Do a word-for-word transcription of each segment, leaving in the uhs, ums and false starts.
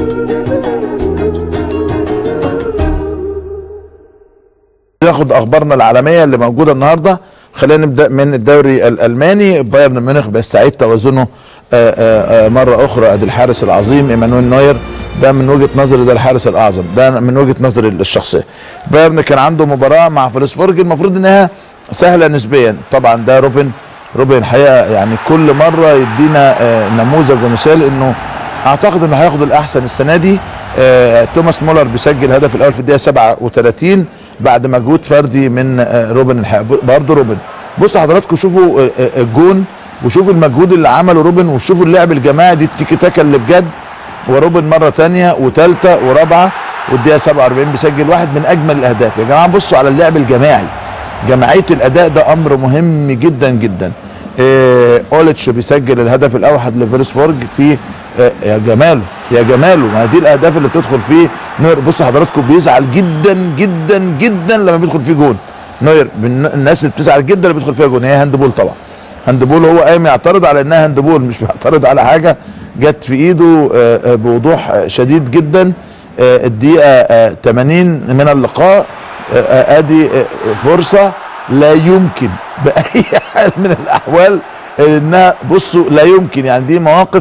ناخد اخبارنا العالميه اللي موجوده النهارده. خلينا نبدا من الدوري الالماني. بايرن ميونخ بيستعيد توازنه آآ آآ مره اخرى. ادي الحارس العظيم ايمانويل نوير، ده من وجهه نظري ده الحارس الاعظم، ده من وجهه نظري الشخصيه. بايرن كان عنده مباراه مع فولسبورج المفروض انها سهله نسبيا، طبعا ده روبن روبن الحقيقه يعني كل مره يدينا نموذج ومثال انه اعتقد انه هياخد الاحسن السنه دي. توماس مولر بيسجل الهدف الاول في الدقيقه سبعة وثلاثين بعد مجهود فردي من روبن الحقيقه. برضه روبن، بصوا حضراتكم شوفوا الجون وشوفوا المجهود اللي عمله روبن وشوفوا اللعب الجماعي دي التيكي تاكا اللي بجد. وروبن مره ثانيه وثالثه ورابعه والدقيقه سبعة وأربعين بيسجل واحد من اجمل الاهداف. يا جماعه بصوا على اللعب الجماعي، جماعيه الاداء ده امر مهم جدا جدا. إيه اوليتش بيسجل الهدف الاوحد لفولسبورج في إيه يا جماله يا جماله. ما دي الاهداف اللي بتدخل فيه نوير. بصوا حضراتكم بيزعل جدا جدا جدا لما بيدخل فيه جون. نوير من الناس اللي بتزعل جدا اللي بيدخل فيها جون. هي هاندبول طبعا، هاندبول. هو قايم يعترض على انها هاندبول، مش بيعترض على حاجه جت في ايده بوضوح شديد جدا. الدقيقه ثمانين من اللقاء، ادي فرصه لا يمكن باي حال من الاحوال انها، بصوا لا يمكن يعني دي مواقف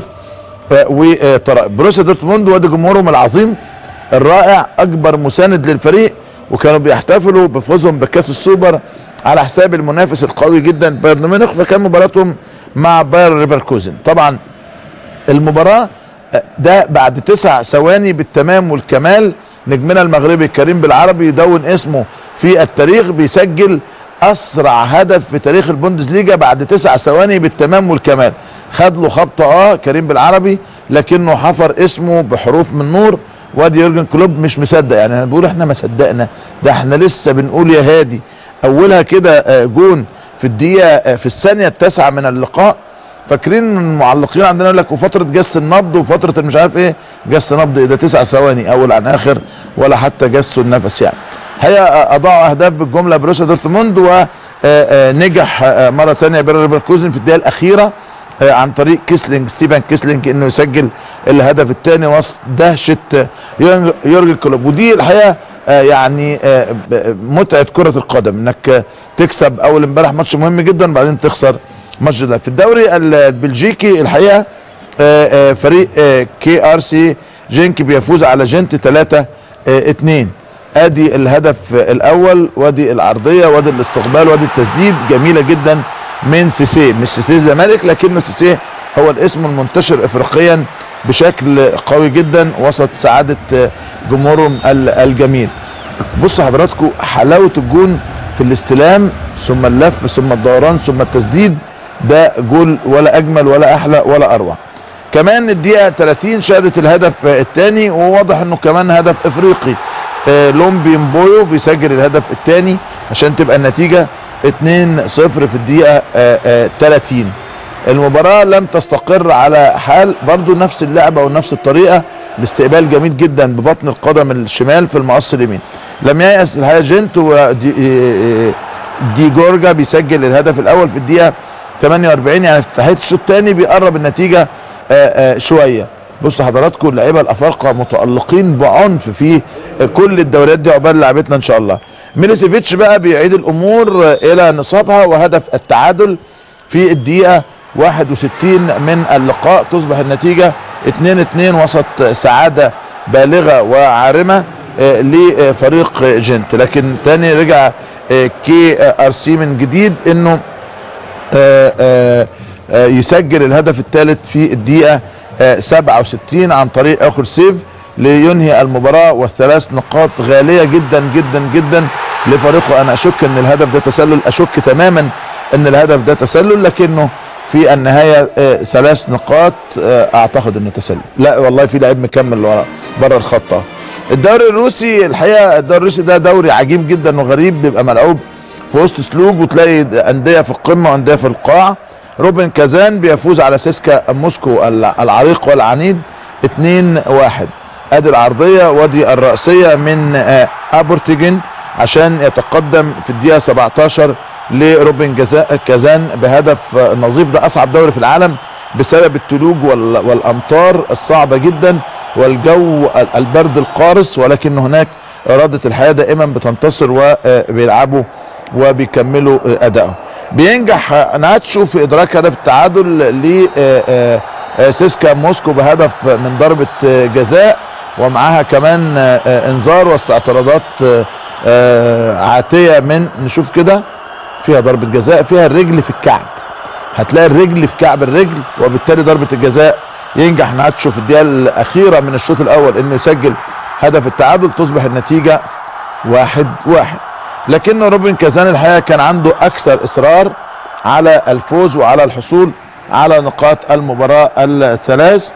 وطرائق. بروسيا دورتموند وادي جمهورهم العظيم الرائع اكبر مساند للفريق، وكانوا بيحتفلوا بفوزهم بكاس السوبر على حساب المنافس القوي جدا بايرن ميونخ. فكان مباراتهم مع باير ليفركوزن. طبعا المباراه ده بعد تسع ثواني بالتمام والكمال نجمنا المغربي كريم بالعربي يدون اسمه في التاريخ، بيسجل اسرع هدف في تاريخ البوندسليجا بعد تسع ثواني بالتمام والكمال. خد له خبطه اه كريم بالعربي لكنه حفر اسمه بحروف من نور. وادي يورجن كلوب مش مصدق، يعني انا بقول احنا ما صدقنا، ده احنا لسه بنقول يا هادي. اولها كده جون في الدقيقه في الثانيه التاسعه من اللقاء. فاكرين المعلقين عندنا يقول لك وفتره جس النبض وفتره مش عارف ايه. جس نبض ده تسع ثواني اول عن اخر، ولا حتى جسوا النفس يعني. هي اضاعوا اهداف بالجمله بروسيا دورتموند، ونجح مره ثانيه باير ليفركوزن في الدقيقه الاخيره عن طريق كيسلينج ستيفن كيسلينج انه يسجل الهدف الثاني وسط دهشه يورجن كلوب. ودي الحقيقه يعني متعه كره القدم انك تكسب اول امبارح ماتش مهم جدا وبعدين تخسر ماتش ده. في الدوري البلجيكي الحقيقه فريق كي ار سي جينك بيفوز على جنت ثلاثة اثنين. ادي الهدف الاول وادي العرضيه وادي الاستقبال وادي التسديد جميله جدا من سيسي. مش سيسي الزمالك لكنه سيسي هو الاسم المنتشر افريقيا بشكل قوي جدا وسط سعاده جمهورهم الجميل. بصوا حضراتكم حلاوه الجون في الاستلام ثم اللف ثم الدوران ثم التسديد. ده جول ولا اجمل ولا احلى ولا اروع. كمان الدقيقه ثلاثين شهدت الهدف الثاني وواضح انه كمان هدف افريقي. آه لومبي مبويو بيسجل الهدف الثاني عشان تبقى النتيجه اثنين صفر في الدقيقه آه آه ثلاثين. المباراه لم تستقر على حال، برضو نفس اللعبه ونفس الطريقه. الاستقبال جميل جدا ببطن القدم الشمال في المقص اليمين. لم ييأس الحقيقه جنت ودي آه دي جورجا بيسجل الهدف الاول في الدقيقه ثمانية وأربعين، يعني في نهايه الشوط الثاني بيقرب النتيجه آآ آآ شويه. بصوا حضراتكم اللعيبه الافارقه متالقين بعنف في كل الدوريات دي عقبال لعبتنا ان شاء الله. ميليسيفيتش بقى بيعيد الامور الى نصابها وهدف التعادل في الدقيقه واحد وستين من اللقاء. تصبح النتيجه اثنين اثنين وسط سعاده بالغه وعارمه لفريق جنت. لكن تاني رجع كي ار سي من جديد انه آآ آآ يسجل الهدف الثالث في الدقيقه سبعة وستين عن طريق اخر سيف لينهي المباراه، والثلاث نقاط غاليه جدا جدا جدا لفريقه. انا اشك ان الهدف ده تسلل، اشك تماما ان الهدف ده تسلل، لكنه في النهايه ثلاث نقاط اعتقد انه تسلل. لا والله في لعيب مكمل ورا بره الخط. الدوري الروسي الحقيقه الدوري الروسي ده دوري عجيب جدا وغريب، بيبقى ملعوب في وسط سلوج وتلاقي انديه في القمه وانديه في القاع. روبن كازان بيفوز على سيسكا موسكو العريق والعنيد اثنين واحد. ادي العرضيه وادي الرأسيه من ابورتيجن عشان يتقدم في الدقيقه سبعتاشر لروبن كازان بهدف نظيف. ده اصعب دوري في العالم بسبب التلوج والامطار الصعبه جدا. والجو البرد القارس، ولكن هناك إرادة الحياة دائما بتنتصر وبيلعبوا وبيكملوا أدائهم. بينجح ناتشو في إدراك هدف التعادل لسيسكا موسكو بهدف من ضربة جزاء، ومعاها كمان انذار وسط اعتراضات عاتية من نشوف كده فيها ضربة جزاء، فيها الرجل في الكعب، هتلاقي الرجل في كعب الرجل، وبالتالي ضربة الجزاء. ينجح ناتشو في الدقيقة الأخيرة من الشوط الأول إنه يسجل هدف التعادل، تصبح النتيجة واحد واحد. لكن روبن كازان الحقيقة كان عنده أكثر إصرار على الفوز وعلى الحصول على نقاط المباراة الثلاث،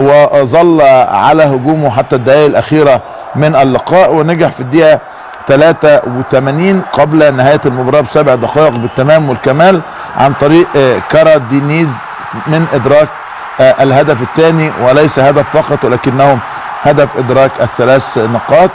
وظل على هجومه حتى الدقائق الأخيرة من اللقاء، ونجح في الدقيقة ثلاثة وثمانين قبل نهاية المباراة بسبع دقائق بالتمام والكمال عن طريق كارا دينيز من إدراك الهدف الثاني، وليس هدف فقط ولكنه هدف إدراك الثلاث نقاط.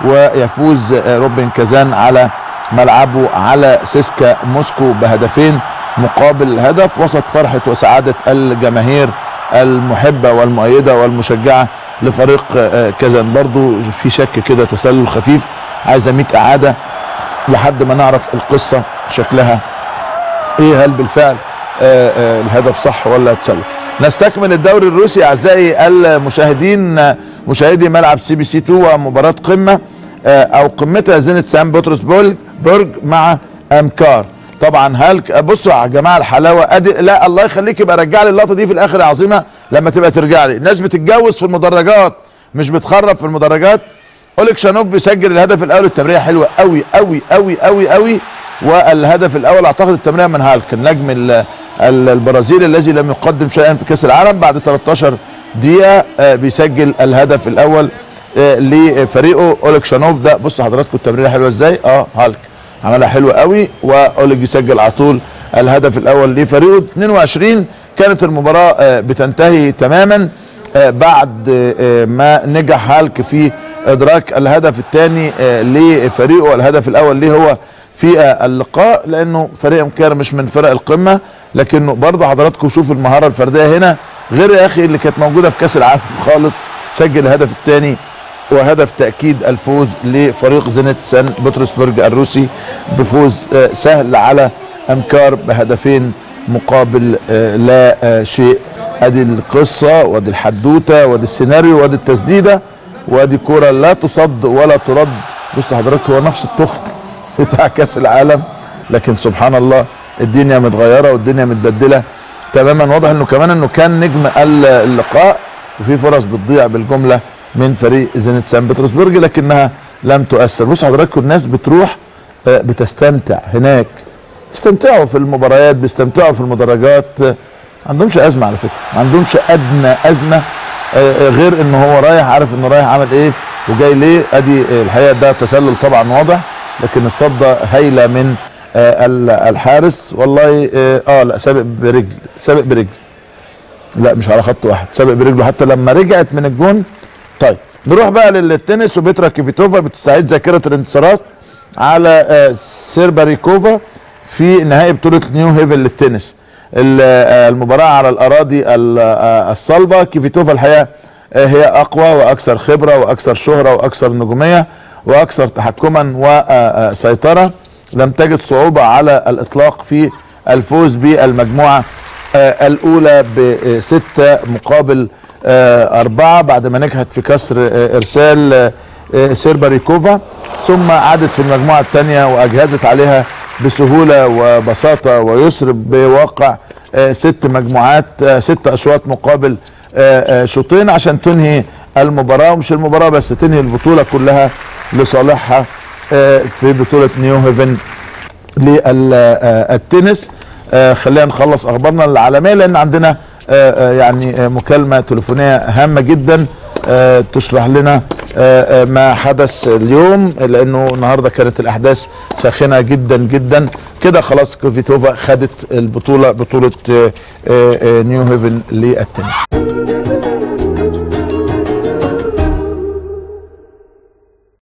ويفوز روبن كازان على ملعبه على سيسكا موسكو بهدفين مقابل هدف، وسط فرحة وسعادة الجماهير المحبة والمؤيدة والمشجعة لفريق كازان. برضو في شك كده، تسلل خفيف عايزة مئة إعادة لحد ما نعرف القصة شكلها ايه، هل بالفعل آآ آآ الهدف صح ولا تسلل. نستكمل الدوري الروسي اعزائي المشاهدين، مشاهدي ملعب سي بي سي اتنين، ومباراة قمة او قمتها زينت سان بطرسبرج مع امكار. طبعا هالك، بصوا يا جماعه الحلاوه ادي، لا الله يخليك يبقى رجع لي اللقطه دي في الاخر يا عظيمه لما تبقى ترجع لي. الناس بتتجوز في المدرجات مش بتخرب في المدرجات. اولكشانوف بيسجل الهدف الاول، التمريره حلوه قوي قوي قوي قوي قوي، والهدف الاول اعتقد التمريره من هالك النجم البرازيلي الذي لم يقدم شيئا في كاس العالم. بعد ثلاثة عشر دقيقه بيسجل الهدف الاول لفريقه اولكشانوف ده. بصوا حضراتكم التمريره حلوه ازاي، اه هالك عملها حلوه قوي، واوليج يسجل على طول الهدف الاول لفريقه. اثنين وعشرين كانت المباراه بتنتهي تماما بعد ما نجح هالك في ادراك الهدف الثاني لفريقه، الهدف الاول ليه هو في اللقاء، لانه فريق امكار مش من فرق القمه، لكنه برضه حضراتكم شوفوا المهاره الفرديه هنا غير يا اخي اللي كانت موجوده في كاس العالم خالص. سجل الهدف الثاني وهدف تأكيد الفوز لفريق زينت سان بطرسبرج الروسي بفوز سهل على امكار بهدفين مقابل لا شيء. ادي القصة وادي الحدوتة وادي السيناريو وادي التسديدة وادي كرة لا تصد ولا ترد. بص حضرتك هو نفس التخت بتاع كاس العالم، لكن سبحان الله الدنيا متغيرة والدنيا متبدلة تماما. واضح انه كمان انه كان نجم اللقاء، وفي فرص بتضيع بالجملة من فريق زينت سان بطرسبرج لكنها لم تؤثر. بص حضراتكم الناس بتروح بتستمتع هناك، بيستمتعوا في المباريات، بيستمتعوا في المدرجات، ما عندهمش ازمه على فكره، ما عندهمش ادنى ازمه غير ان هو رايح عارف انه رايح عمل ايه وجاي ليه. ادي الحقيقه ده تسلل طبعا واضح، لكن الصده هايله من الحارس والله. اه لا سابق برجل، سابق برجل، لا مش على خط واحد، سابق برجله حتى لما رجعت من الجون. طيب نروح بقى للتنس، وبيترا كيفيتوفا بتستعيد ذاكره الانتصارات على سيرباريكوفا في نهائي بطوله نيو هيفن للتنس. المباراه على الاراضي الصلبه، كيفيتوفا الحقيقه هي اقوى واكثر خبره واكثر شهره واكثر نجوميه واكثر تحكما وسيطره. لم تجد صعوبه على الاطلاق في الفوز بالمجموعه الاولى بسته مقابل أربعة بعد ما نجحت في كسر إرسال سيرباريكوفا، ثم عادت في المجموعة الثانية وأجهزت عليها بسهولة وبساطة ويسر بواقع ست مجموعات ست أشواط مقابل شوطين عشان تنهي المباراة، ومش المباراة بس تنهي البطولة كلها لصالحها في بطولة نيو هيفن للتنس. خلينا نخلص أخبارنا العالمية لأن عندنا يعني مكالمة تليفونية هامة جدا تشرح لنا ما حدث اليوم، لأنه النهاردة كانت الأحداث ساخنة جدا جدا كده. خلاص كيفيتوفا خدت البطولة، بطولة نيو هيفن للتنس.